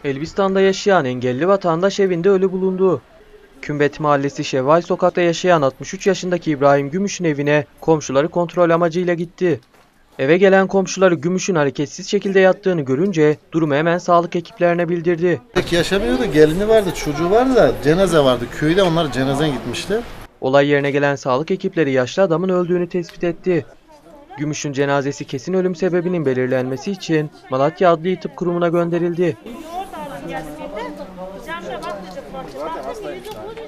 Elbistan'da yaşayan engelli vatandaş evinde ölü bulundu. Kümbet Mahallesi Şevval Sokak'ta yaşayan 63 yaşındaki İbrahim Gümüş'ün evine komşuları kontrol amacıyla gitti. Eve gelen komşuları Gümüş'ün hareketsiz şekilde yattığını görünce durumu hemen sağlık ekiplerine bildirdi. Yaşamıyordu, gelini vardı, çocuğu vardı da cenaze vardı. Köyde onlar cenazeye gitmişler. Olay yerine gelen sağlık ekipleri yaşlı adamın öldüğünü tespit etti. Gümüş'ün cenazesi kesin ölüm sebebinin belirlenmesi için Malatya Adli Tıp Kurumu'na gönderildi.